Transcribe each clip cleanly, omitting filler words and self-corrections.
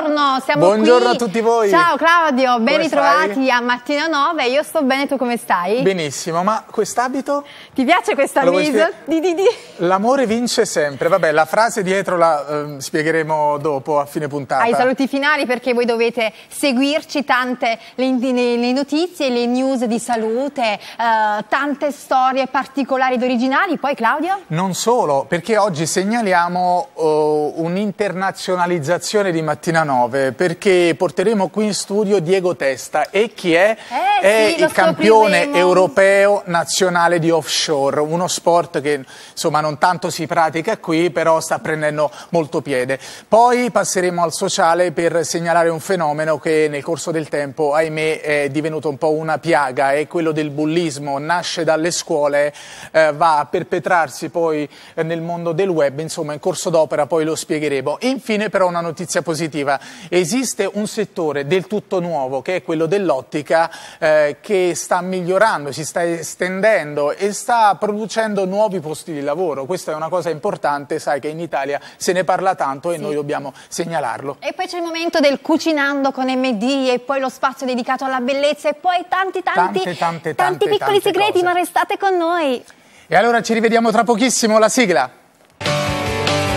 buongiorno, siamo Buongiorno qui. A tutti voi. Ciao Claudio, ben Come ritrovati stai? a Mattina 9, io sto bene, tu come stai? Benissimo, ma quest'abito? Ti piace questa mise? L'amore vince sempre, vabbè, la frase dietro la spiegheremo dopo a fine puntata. Ai saluti finali, perché voi dovete seguirci, tante le notizie, le news di salute, tante storie particolari ed originali. Poi Claudio? Non solo, perché oggi segnaliamo un'internazionalizzazione di Mattina 9, perché porteremo qui in studio Diego Testa. E chi è? È il campione europeo nazionale di offshore, uno sport che insomma non tanto si pratica qui, però sta prendendo molto piede. Poi passeremo al sociale per segnalare un fenomeno che nel corso del tempo, ahimè, è divenuto un po' una piaga, è quello del bullismo. Nasce dalle scuole, va a perpetrarsi poi nel mondo del web, insomma in corso d'opera poi lo spiegheremo. E infine però una notizia positiva: esiste un settore del tutto nuovo che è quello dell'ottica, che sta migliorando, si sta estendendo e sta producendo nuovi posti di lavoro. Questa è una cosa importante, sai che in Italia se ne parla tanto e noi dobbiamo segnalarlo. E poi c'è il momento del cucinando con MD, e poi lo spazio dedicato alla bellezza, e poi tanti piccoli segreti, cose. Ma restate con noi. E allora ci rivediamo tra pochissimo, la sigla.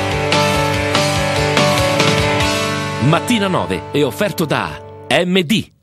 Mattina 9 è offerto da MD.